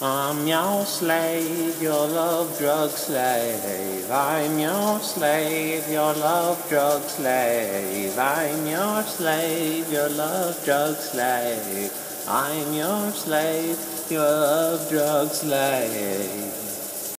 I'm your slave, your love drug slave. I'm your slave, your love drug slave. I'm your slave, your love drug slave. I'm your slave, your love drug slave.